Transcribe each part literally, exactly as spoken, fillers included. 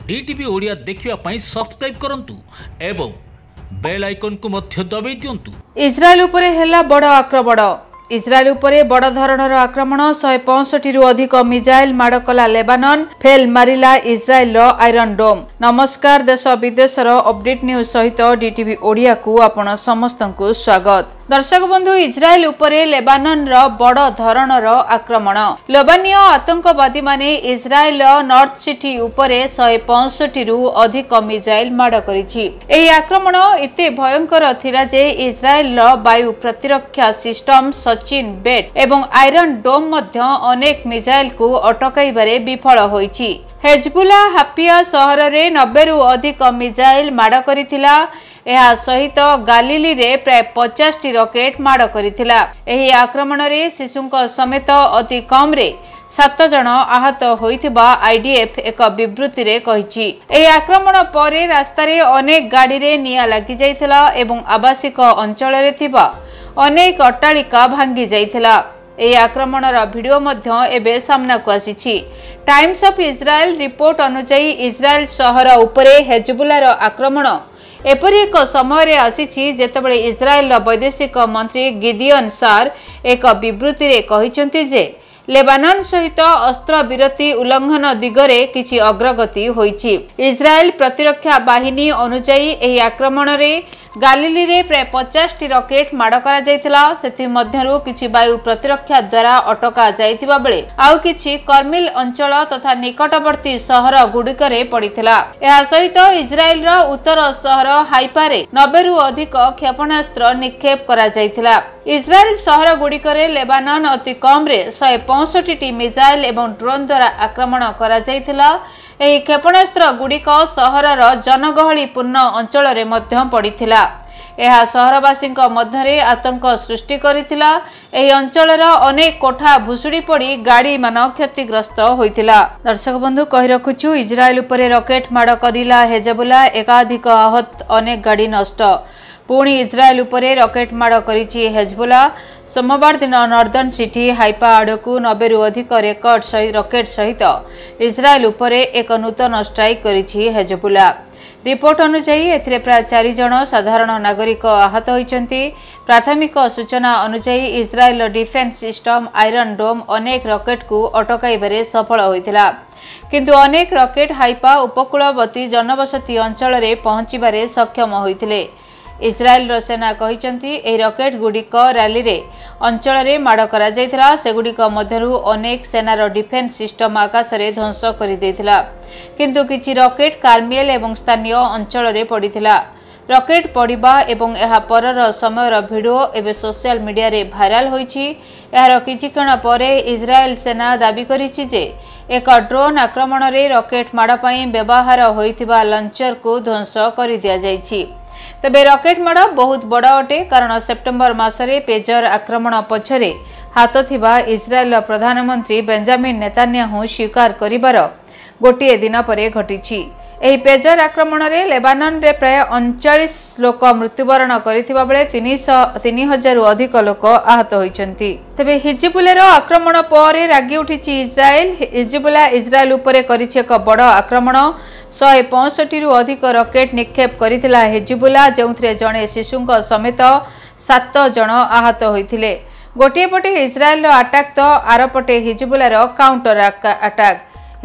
DTV Odia देखिवा पई subscribe करंतु एवं बेल आइकन को मध्य दबाई दियंतु। इस्राएल उपरे हेला बड़ आक्रमण। इस्राएल उपरे बड़ धरणर आक्रमण शहे पैंसठी रु अधिक मिजाइल माड़ कला लेबानन फेल मारिला इस्राएल रो आयरन डोम। नमस्कार, देश विदेशर अपडेट न्यूज सहित डीटीवी ओडिया को आपण समस्तंकु स्वागत। दर्शक बंधु, इस्राएल उपरे लेबानन रो बड़ धरणर आक्रमण। लेबानीय आतंकवादी माने इस्राएल नॉर्थ सिटी उपरे शहे पैंसठी रु अधिक मिजाइल माड़ करिछि। एही आक्रमण एते भयंकर थिला जे इस्राएल रो वायु प्रतिरक्षा सिस्टम सचिन बेट एवं आयरन डोम मध्य अनेक मिजाइल को अटकाइबारे विफल होइछि। हेजबुला हापिया सहर रे नब्बे रु अधिक मिजाइल माड़ करिथिला। एहा सहित गालिली रे प्राय पचास टी रॉकेट माड़ करिथिला। एही आक्रमण रे शिशुंक समेत अति कम रे सात जन आहत होइथिबा आईडीएफ एक विबृति रे कहिछि। एही आक्रमण परे रास्ता रे अनेक गाड़ी रे निया लागि जाइथिला एवं आवासिक अंचल रे थिबा अनेक अट्टालिका भांगी जाइथिला। एही आक्रमणर वीडियो मध्य एबे सामना को आसीछि। टाइम्स ऑफ इस्राएल रिपोर्ट अनुसार इस्राएल शहर उपरे हेजबुलार आक्रमण एपरि एक समय रे आसीछि जेतेबेले इस्राएल वैदेशिक मंत्री गिदियन सार एक विबृति रे कहिसंति जे लेबानन सहित अस्त्र विरति उल्लंघन दिगरे किछि अग्रगति होइछि। इस्राएल प्रतिरक्षा बाहिनी अनुसार एही आक्रमण रे गालिली रे प्राय पचास टी रॉकेट माड़ करा जायतिला। सेथि मध्यरु किछि वायु प्रतिरक्षा द्वारा अटका जायतिबा बेले आउ किछि कर्मिल अंचल तथा निकटवर्ती सहर गुडिकरे पडिथिला। एहा सहित इस्राएल रो उत्तर सहर हाइफा रे नब्बे रु अधिक क्षेपणास्त्र निक्षेप करा जायतिला। इस्राएल सहर गुडिकरे लेबानन अति कम रे शहे पैंसठी टी मिसाइल एवं ड्रोन द्वारा आक्रमण करा जायतिला। एही क्षेपणास्त्र गुडिक सहरर जनगहली पूर्ण अंचल रे मध्य पडिथिला। एहा सहरवासींक मध्यरे आतंक सृष्टि करिथिला। एही अंचलर अनेक कोठा भुसुडी पड़ी गाड़ी मान क्षतिग्रस्त होइथिला। दर्शक बंधु, कहि रखुछु इस्राएल उपरे रॉकेट माड़ करिला हेजबुला, एकाधिक आहत, अनेक गाड़ी नष्ट। पुणी इस्राएल उपरे रॉकेट माड़ करिछि हेजबुला। सोमवार दिन नॉर्दर्न सिटी हाइफा आड़कू नब्बे रु अधिक रेकर्ड सहित रॉकेट सहित इस्राएल उपरे एक नूतन स्ट्राइक करिछि हेजबुला। रिपोर्ट अनुसार एथिरे प्राय चार जन साधारण नागरिक आहत होइछन्ति। प्राथमिक सूचना अनुसार Israel defence system iron dome अनेक रॉकेट को अटकाइबारे सफल होइथिला, किंतु अनेक रॉकेट हाइफा उपकूलवर्ती जनबसती अंचल रे पहुंचीबारे सक्षम होइथिले। इस्राएल सेना कहिसंति एही रॉकेट गुडिक रैली रे अंचल रे माड़ करा जायथिला। सेगुडिक मध्यरु अनेक सेनार डिफेन्स सिस्टम आकाश रे ध्वंस करि दैथिला, किंतु किछि रॉकेट कार्मिल एवं स्थानीय अंचल रे पडिथिला। रॉकेट पड़िबा एवं एहा परर समयर वीडियो एबे सोशल मीडिया रे भाइराल होइछि। एहार किछि क्षण परे इस्राएल सेना दाबी करिछि जे एक ड्रोन आक्रमण रे रॉकेट माड़ पई व्यवहार होइथिबा लॉन्चर को ध्वंस करि दिया जाइछि। तबे रॉकेट माड़ बहुत बड़ अटे, कारण सेप्टेम्बर मासरे पेजर आक्रमण पछरे हाथ थिबा इस्राएल प्रधानमंत्री बेंजामिन नेतान्याहू स्वीकार करिबार गोटिए दिन परे घटिछि। एही पेजर आक्रमण रे लेबानन रे प्राय उनचालीस लोक मृत्युवरण करिथिबा बेले तीन हजार रु अधिक लोक आहत होइछन्ति। तबे हिजबुलार आक्रमण परे रागी उठिछि इस्राएल। हिजबुला इस्राएल उपरे करिछि एक बड़ आक्रमण। शहे पैंसठी रु अधिक रॉकेट निक्षेप करिथिला हिजबुला, जेउथिरे जणे शिशुंक समेत सात जन आहत होइथिले। गोटिए पटे इस्राएल रो अटैक तो आरपटे हिजबुलार काउंटर अटैक।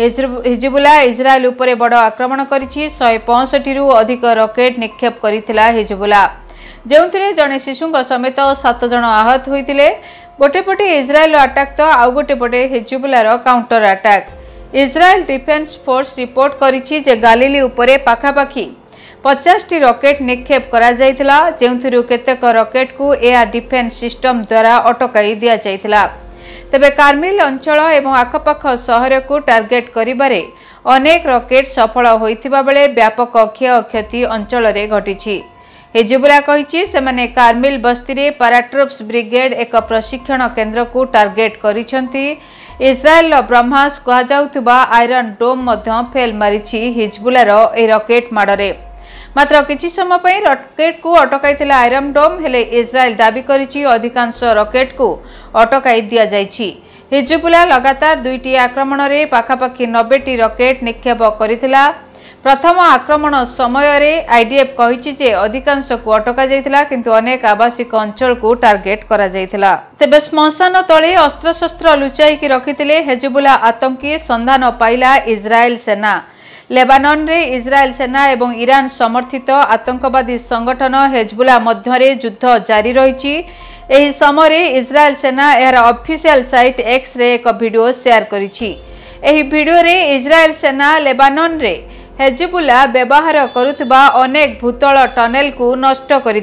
हिजबुला इस्राएल उपरे बड़ आक्रमण करिछि। शहे पैंसठी रु अधिक रॉकेट निक्षेप करिथिला हिजबुला, जेउथिरे जणे शिशुंक समेत सात जन आहत होइथिले। गोटे पटे इस्राएल अटैक तो आउ गोटे पटे हिजबुलार counter attack. Israel defence force report करिछि जे गालिली उपरे पाखापाखी पचास टी रॉकेट निक्षेप करा जायतिला, जेउथिरु केतेक रॉकेट को एयर डिफेन्स सिस्टम द्वारा अटकाई दिया जायतिला। तेबे कार्मिल अंचल एवं आखपाख सहर को टार्गेट करिबारे अनेक रॉकेट सफल होइथिबा बेले व्यापक क्षयक्षति अंचल रे घटिछि। हिजबुला कहिछि सेमाने कार्मिल बस्ती रे पैराट्रूप्स ब्रिगेड एक प्रशिक्षण केंद्र को टार्गेट करिसंति। इस्राएल ब्रह्मास कहा जाउथबा आयरन डोम मध्य फेल मारिछि हिजबुलार ए रॉकेट माडरे। मात्र किछि समय पई रॉकेट को अटकाइथिला आयरन डोम, हेले इस्राएल दाबी करिछि अधिकांश रॉकेट को अटकाई दिया जाइछि। हिजबुला लगातार दुईटी आक्रमण रे पाखापाखी नब्बे टी रॉकेट निक्षेप करिथिला। प्रथम आक्रमण समय आईडीएफ कहिछि जे अधिकांश को अटका जाइतिला किंतु अनेक आवासिक अंचल को टार्गेट करा जाइतिला। तेबे श्मशान तले अस्त्रशस्त्र लुचाई की रखिथिले हेजबुल्ला आतंकी संधान पाइला इजराइल सेना। लेबानन रे इजराइल सेना एवं ईरान समर्थित आतंकवादी संगठन हेजबुल्ला मध्यरे युद्ध जारी रहिछि। एही समय इजराइल सेना एहार ऑफिशियल साइट एक्स रे एक वीडियो शेयर करिछि। एही वीडियो रे इजराइल सेना लेबानन रे हेजबुल्ला व्यवहार करुवा अनेक भूतल टनेल को नष्ट कर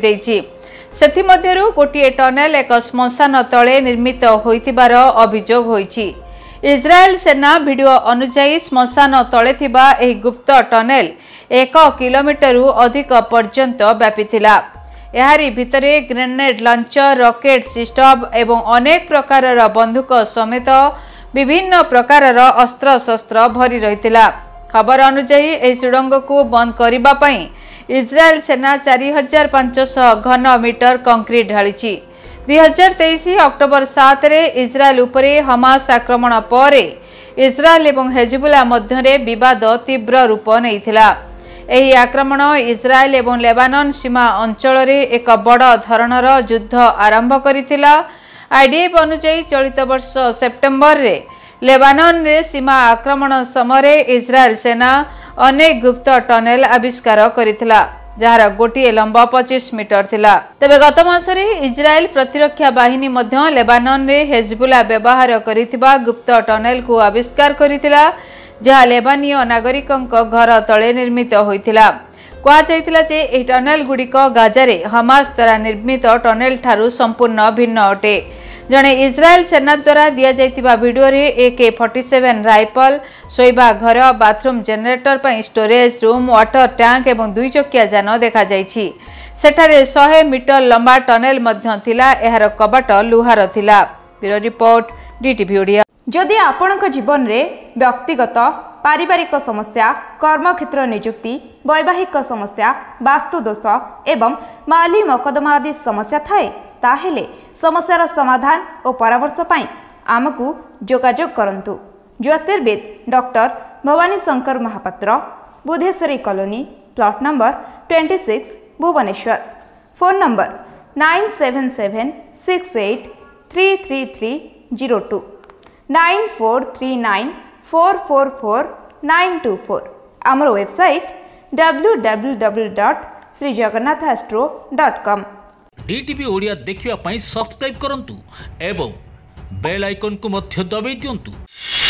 सेथि मध्यरु गोटे टनेल एक श्मशान तले निर्मित होइतिबार अभियोग होइछि। इजराइल सेना वीडियो अनुसार श्मशान तले थिबा एही गुप्त टनेल एक किलोमीटर अधिक पर्यंत व्यापीथिला। एहारी भितरे ग्रेनेड लॉन्चर, रॉकेट सिस्टम एवं अनेक प्रकारर बंदूक समेत विभिन्न प्रकारर अस्त्र शस्त्र भरी रहितिला। खबर अनुसार एही सुडंग को बंद करिबा पई इजराइल सेना चार हजार पांच सौ घन मीटर कंक्रीट ढालिछि। दुई हजार तेईस अक्टोबर सात रे इजराइल उपरे हमास आक्रमण पर इजराइल एवं हेजबुल्ला मध्यरे विवाद तीव्र रूप नैथिला। एही आक्रमण इजराइल एवं लेबानन सीमा अंचल रे एक बड़ धरणर युद्ध आरंभ करिथिला। आईडीएफ अनुसार चलित वर्ष सेप्टेम्बर रे लेबानन रे सीमा आक्रमण समय इजराइल सेना अनेक गुप्त टनेल आविष्कार करिथिला जार गोटे लंबा पच्चीस मीटर थिला। तेबे गत मासरे इजराइल प्रतिरक्षा बाहिनी मध्य लेबानन रे हेजबुल्ला व्यवहार करिथिबा गुप्त टनेल को आविष्कार करिथिला जहा लेबानीय नागरिकंक घर तले निर्मित होइथिला। कहा जाइतिला जे एही टनेल गुडिक गाजारे हमास द्वारा निर्मित टनेल ठारू संपूर्ण भिन्न अटे। जणे इजराइल सेना द्वारा दिया जाइतिबा वीडियो रे ए के सैंतालीस राइफल, सोइबा घर, बाथरूम जेनरेटर पई स्टोरेज रूम, वाटर टैंक एवं दुई चकिया जान देखा जाइछि। सेठारे सौ मीटर लंबा टनेल मध्य थिला। एहार कबाट लुहार थिला। Bureau report DTV Odia. जदि आपणक जीवन रे व्यक्तिगत पारिवारिक समस्या, कर्मक्षेत्र नियुक्ति, वैवाहिक समस्या, वास्तुदोष एवं माली मकदमा आदि समस्या थाए ताहेले समस्यार समाधान और परामर्श पाई आमकु जोगाजोग करंतु। ज्योतिर्विद doctor Bhabani Shankar Mahapatra, Budheswari colony, plot number छब्बीस, Bhubaneswar. Phone number nine seven seven six eight three three three zero two nine four three nine four four four nine two four. आमर website W W W dot Shri Jagannath astro dot com. DTV Odia देखिवा पई subscribe करंतु एवं bell icon को मध्य दबाई दियंतु।